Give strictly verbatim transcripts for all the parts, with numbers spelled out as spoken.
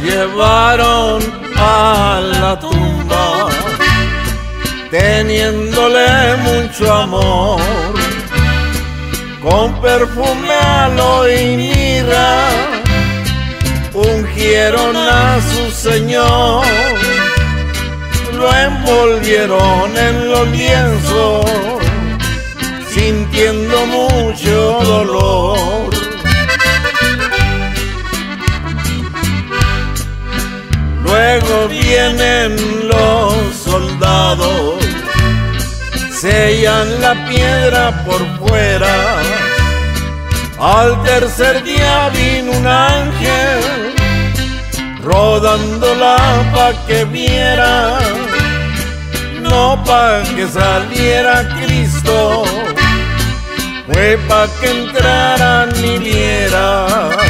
llevaron a la tumba, teniéndole mucho amor, con perfume, aloe y mirra, ungieron a su Señor, lo envolvieron en los lienzos, sintiendo mucho dolor. Luego vienen los soldados, sellan la piedra por fuera. Al tercer día vino un ángel, rodándola pa' que viera, no pa' que saliera Cristo, fue pa' que entraran y viera.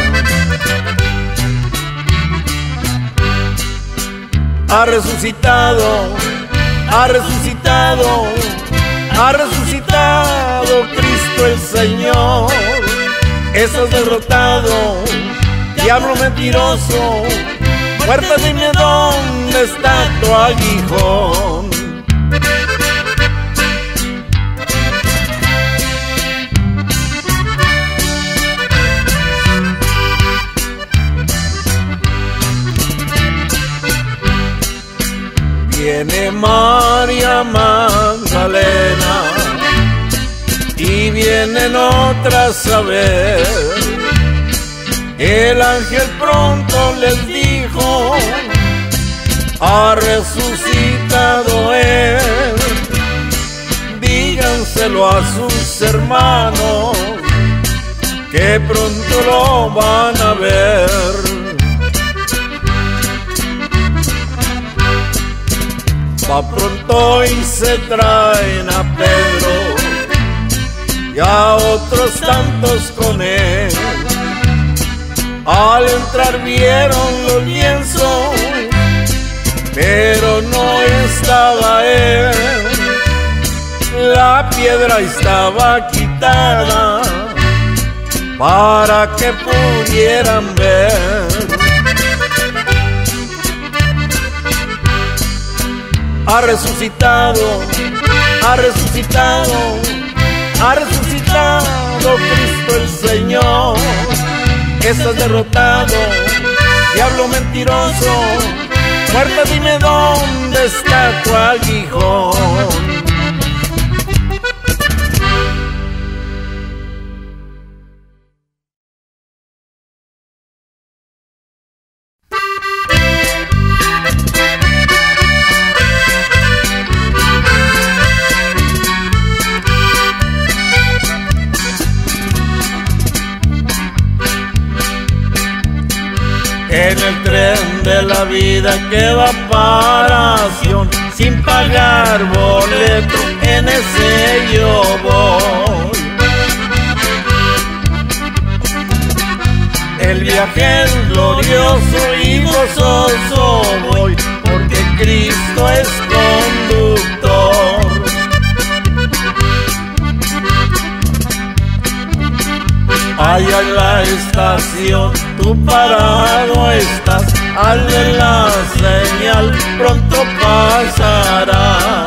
Ha resucitado, ha resucitado, ha resucitado Cristo el Señor. Estás derrotado, diablo mentiroso, muerta, dime dónde está tu aguijón. Viene María Magdalena y vienen otras a ver. El ángel pronto les dijo, ha resucitado él. Díganselo a sus hermanos, que pronto lo van a ver. Va pronto y se traen a Pedro y a otros tantos con él. Al entrar vieron los lienzos, pero no estaba él. La piedra estaba quitada para que pudieran ver. Ha resucitado, ha resucitado, ha resucitado Cristo el Señor. Estás derrotado, diablo mentiroso, muerta, dime dónde está tu aguijón. En el tren de la vida que va para Sion, sin pagar boleto, en ese yo voy. El viaje es glorioso y gozoso voy, porque Cristo es conductor. Allá en la estación tú parado estás, hazle la señal, pronto pasará.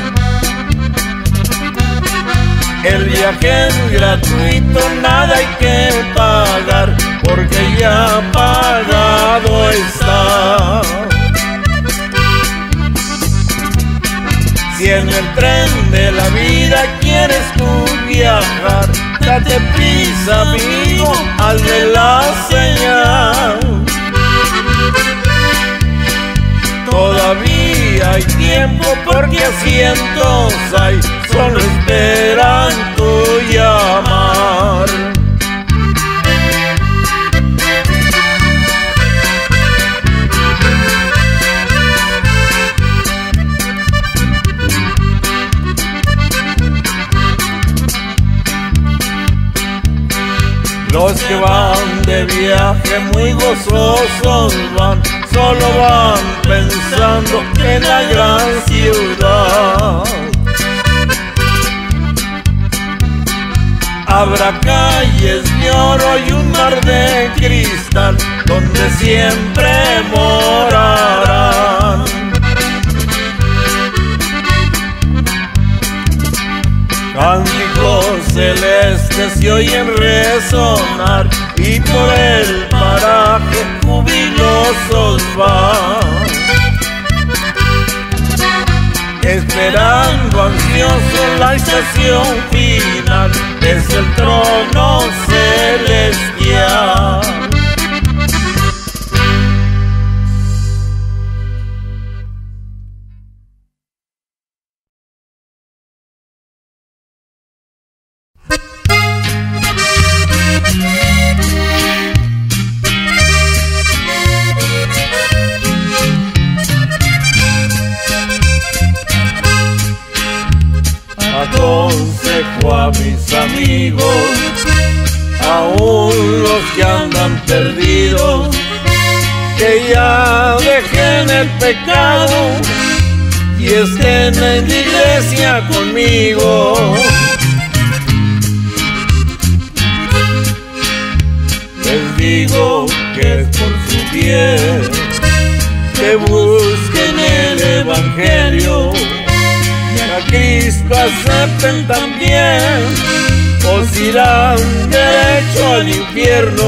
El viaje es gratuito, nada hay que pagar, porque ya pagado está. Si en el tren de la vida quieres tú viajar, date prisa, amigo, hazle la señal. Todavía hay tiempo porque asientos hay, solo esperan tu llamar. Los que van de viaje muy gozosos van, solo van pensando en la gran ciudad. Habrá calles de oro y un mar de cristal, donde siempre morarán. Cánticos celestes se oyen resonar y por el paraje jubilosos van, esperando ansioso la estación final, es el trono celestial. Aconsejo a mis amigos, aún los que andan perdidos, que ya dejen el pecado y estén en la iglesia conmigo. Les digo que es por su bien que busquen el evangelio, a Cristo acepten también, o se irán derecho al infierno.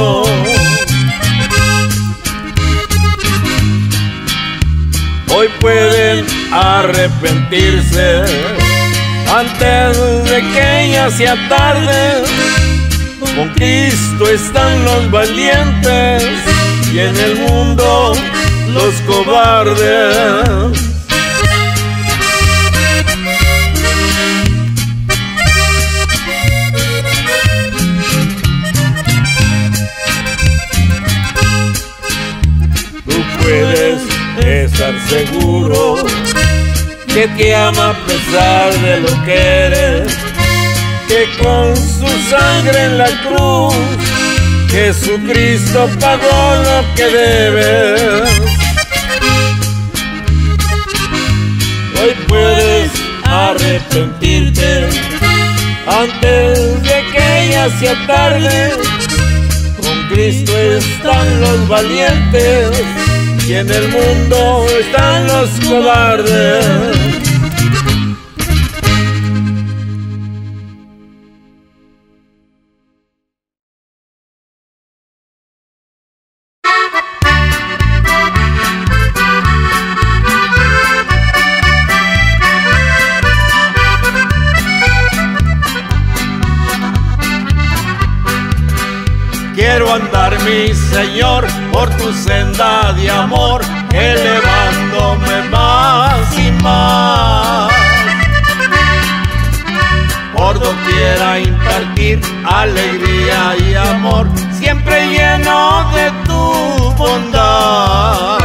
Hoy pueden arrepentirse antes de que ya sea tarde. Con Cristo están los valientes y en el mundo los cobardes. Puedes estar seguro que te ama a pesar de lo que eres, que con su sangre en la cruz Jesucristo pagó lo que debes. Hoy puedes arrepentirte antes de que ya sea tarde. Con Cristo están los valientes y en el mundo están los cobardes. Quiero andar, mi Señor, por tu senda de amor, elevándome más y más. Por doquiera impartir alegría y amor, siempre lleno de tu bondad.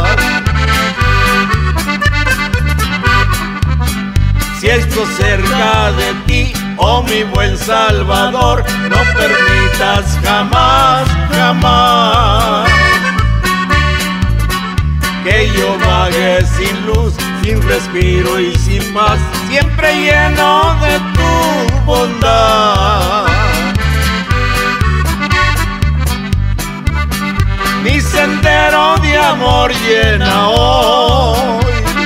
Si estoy cerca de ti, oh mi buen Salvador, no permitas jamás, jamás que yo vague sin luz, sin respiro y sin paz, siempre lleno de tu bondad. Mi sendero de amor llena hoy,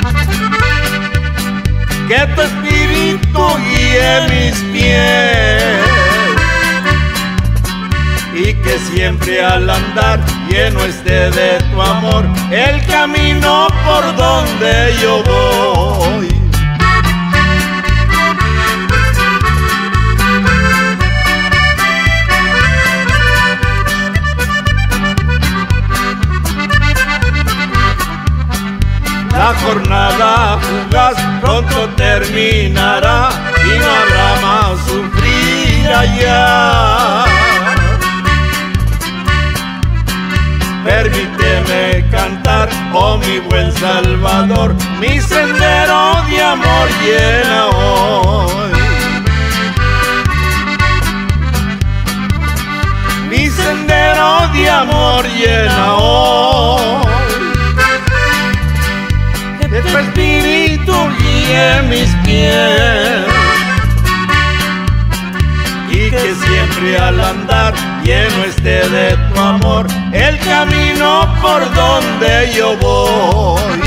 que tu espíritu guíe mis pies y que siempre al andar lleno esté de tu amor el camino por donde yo voy. La jornada fugaz pronto terminará y no habrá más sufrir allá. Permíteme cantar, oh mi buen Salvador, mi sendero de amor llena hoy. Mi sendero de amor llena hoy. Que tu espíritu guíe mis pies y que siempre al andar lleno esté de tu amor el camino por donde yo voy.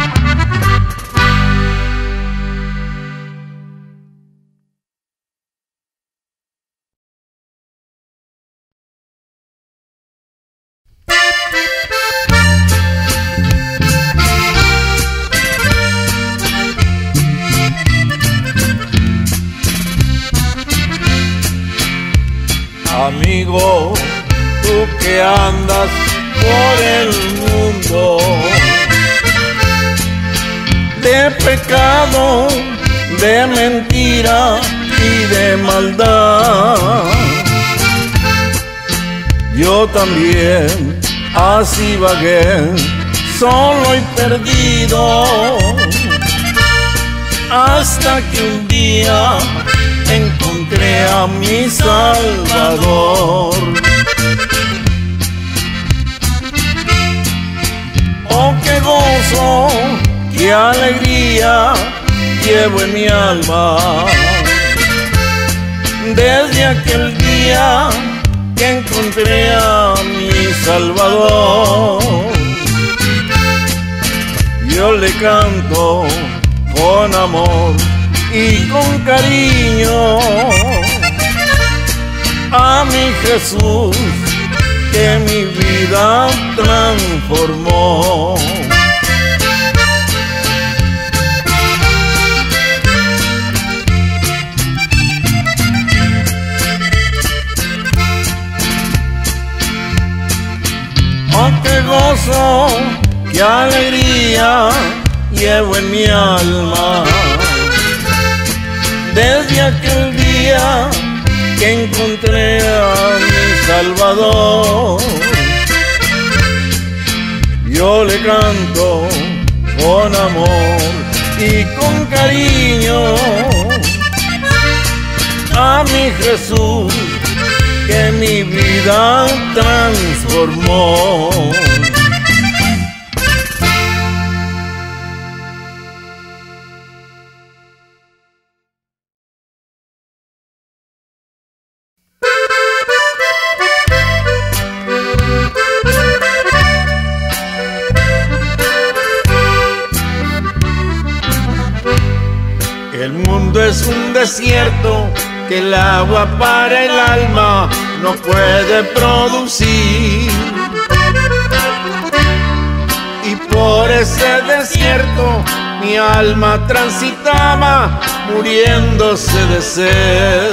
Amigo, tú que andas por el mundo, de pecado, de mentira y de maldad, yo también así vagué, solo y perdido, hasta que un día encontré a mi Salvador. Oh, qué gozo, qué alegría llevo en mi alma, desde aquel día que encontré a mi Salvador. Yo le canto con amor y con cariño a mi Jesús, que mi vida transformó. Oh, qué gozo, qué alegría llevo en mi alma, desde aquel día que encontré a mi Salvador. Yo le canto con amor y con cariño a mi Jesús, que mi vida transformó. El mundo es un desierto que el agua para el alma no puede producir, y por ese desierto mi alma transitaba muriéndose de sed.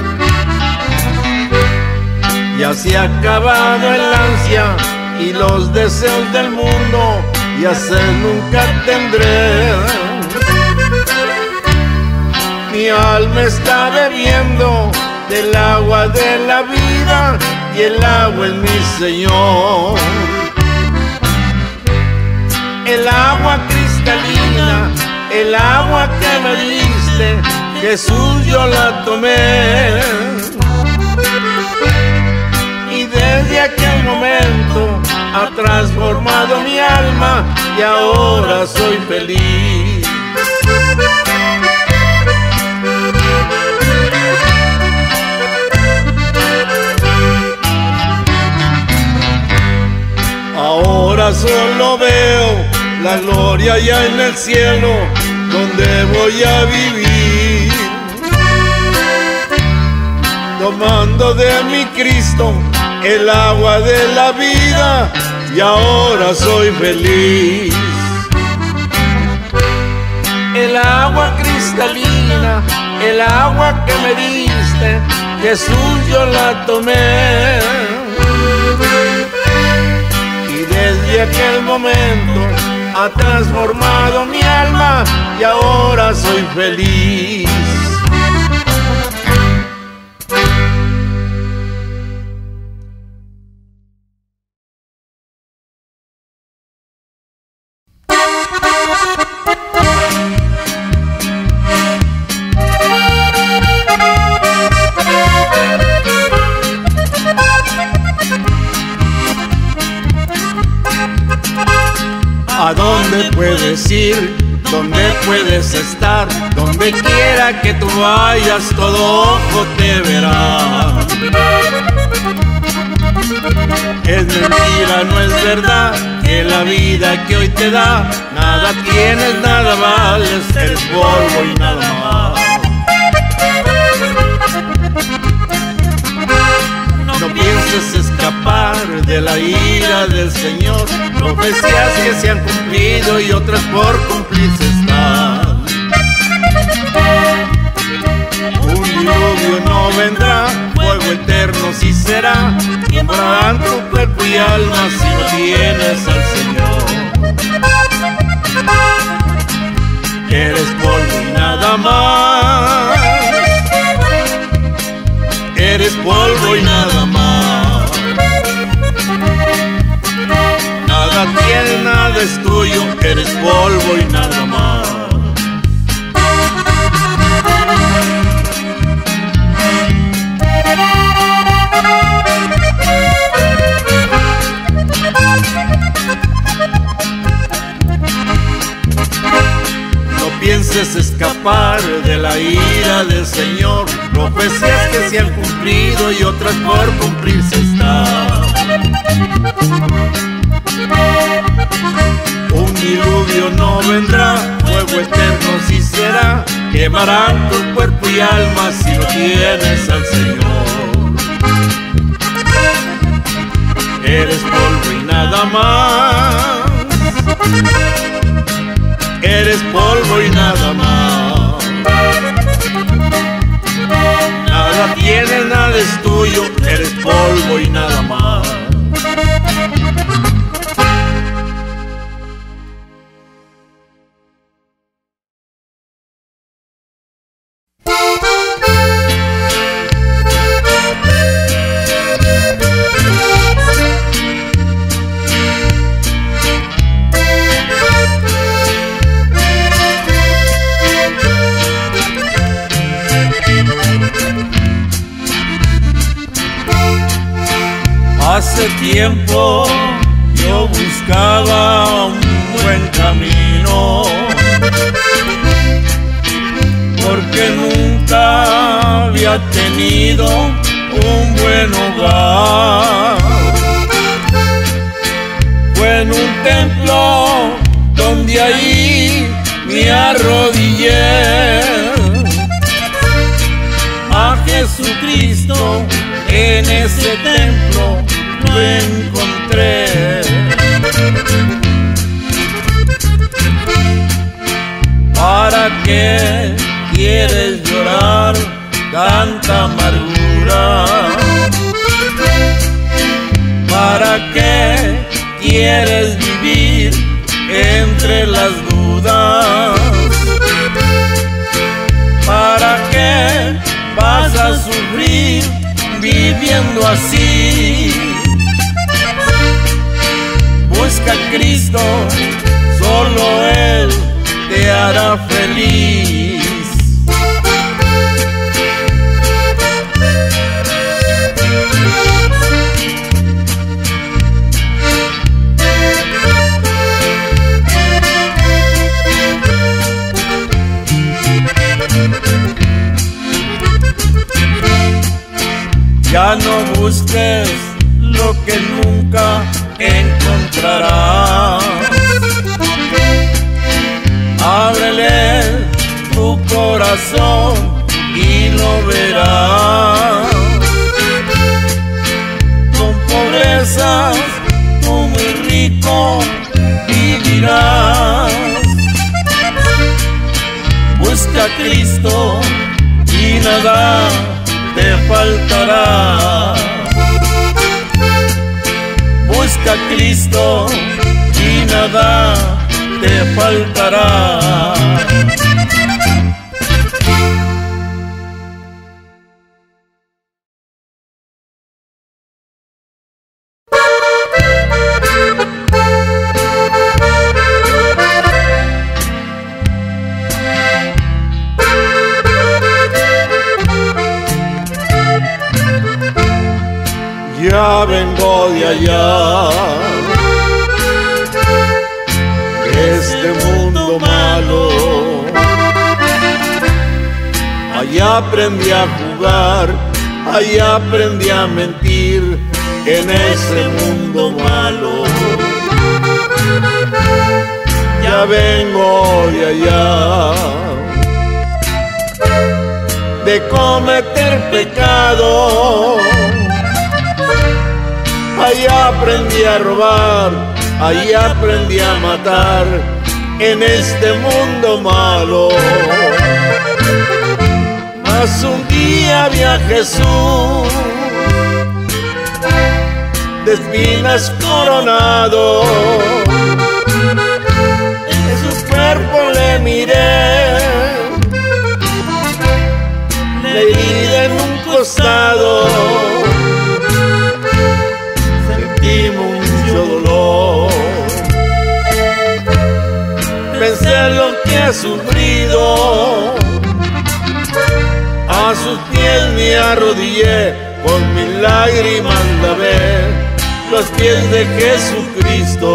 Ya se ha acabado el ansia y los deseos del mundo, ya sed nunca tendré. Mi alma está bebiendo del agua de la vida, y el agua es mi Señor. El agua cristalina, el agua que me diste, Jesús, yo la tomé. Y desde aquel momento ha transformado mi alma, y ahora soy feliz. Ahora solo veo la gloria ya en el cielo, donde voy a vivir, tomando de mi Cristo el agua de la vida, y ahora soy feliz. El agua cristalina, el agua que me diste, Jesús, yo la tomé. Desde aquel momento ha transformado mi alma, y ahora soy feliz. ¿A dónde puedes ir? ¿Dónde puedes estar? Donde quiera que tú vayas, todo ojo te verá. Es mentira, no es verdad, que la vida que hoy te da, nada tienes, nada vales, eres polvo y nada más. No pienses escapar de la ira del Señor, profecías que se han cumplido y otras por cumplirse están. Un diluvio no vendrá, fuego eterno sí será, quemarán tu cuerpo y alma si no tienes al Señor. Eres polvo y nada más, eres polvo y nada más. Nada tienes, nada es tuyo, eres polvo y nada más. No pienses escapar de la ira del Señor, profecías que se han cumplido y otras por cumplirse están. Un diluvio no vendrá, fuego eterno sí será, quemarán tu cuerpo y alma si no tienes al Señor. Eres polvo y nada más, eres polvo y nada más. Nada tienes, nada es tuyo, eres polvo y nada más. Hace tiempo yo buscaba un buen camino, porque nunca había tenido un buen hogar. Fue en un templo donde ahí me arrodillé a Jesucristo. En ese templo lo encontré. ¿Para qué quieres llorar tanta amargura? ¿Para qué quieres vivir entre las dudas? ¿Para qué vas a sufrir viviendo así? Busca a Cristo, solo Él te hará feliz. Ya no busques lo que nunca encontrarás. Ábrele tu corazón y lo verás. Con pobrezas tú muy rico vivirás. Busca a Cristo y nada te faltará. Busca a Cristo y nada te faltará. Ya vengo de allá, de este mundo malo. Allá aprendí a jugar, allá aprendí a mentir, en ese mundo malo. Ya vengo de allá, de cometer pecado. Ahí aprendí a robar, ahí aprendí a matar, en este mundo malo. Mas un día vi a Jesús, de espinas coronado. En su cuerpo le miré, la herida en un costado. Sentí mucho dolor, pensé en lo que ha sufrido. A sus pies me arrodillé, con mis lágrimas lavé los pies de Jesucristo.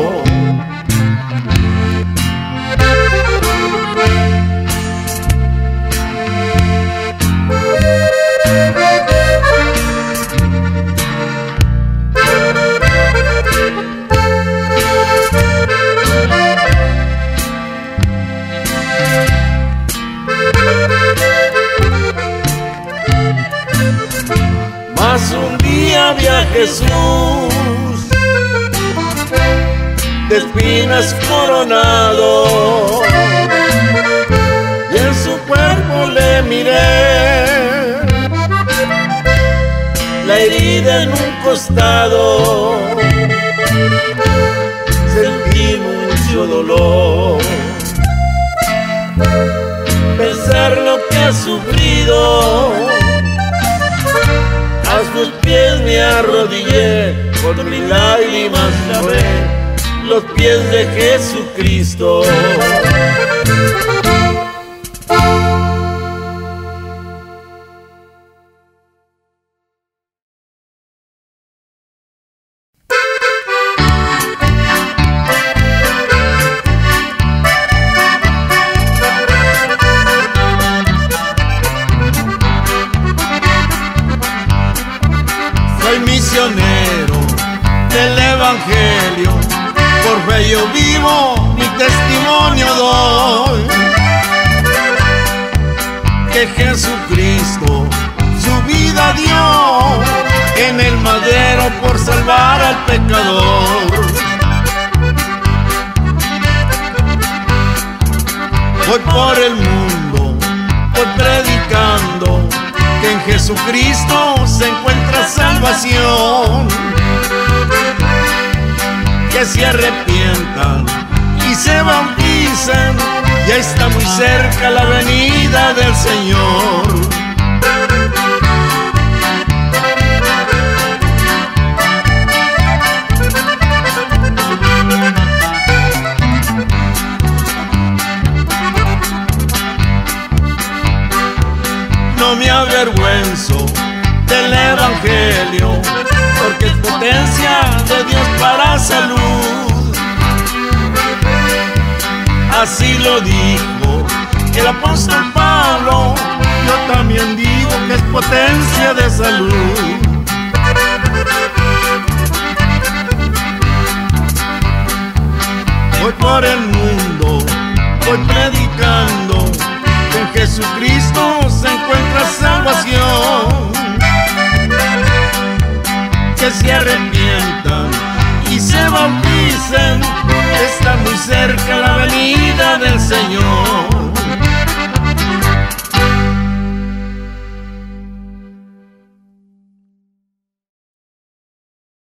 Mas un día vi a Jesús, de espinas coronado, y en su cuerpo le miré, la herida en un costado. Sentí mucho dolor, pensar lo que ha sufrido. A sus pies me arrodillé, con mis lágrimas lavé los pies de Jesucristo. Soy misionero del Evangelio, por fe yo vivo, mi testimonio doy, que Jesucristo su vida dio en el madero por salvar al pecador. Voy por el mundo, voy predicando que en Jesucristo se encuentra salvación. Que se arrepientan y se bauticen, ya está muy cerca la venida del Señor. No me avergüenzo del Evangelio, porque es potencia de Dios para salud. Así lo dijo el apóstol Pablo, yo también digo que es potencia de salud. Voy por el mundo, voy predicando que en Jesucristo se encuentra salvación. Que se arrepientan y se bauticen, está muy cerca la venida del Señor.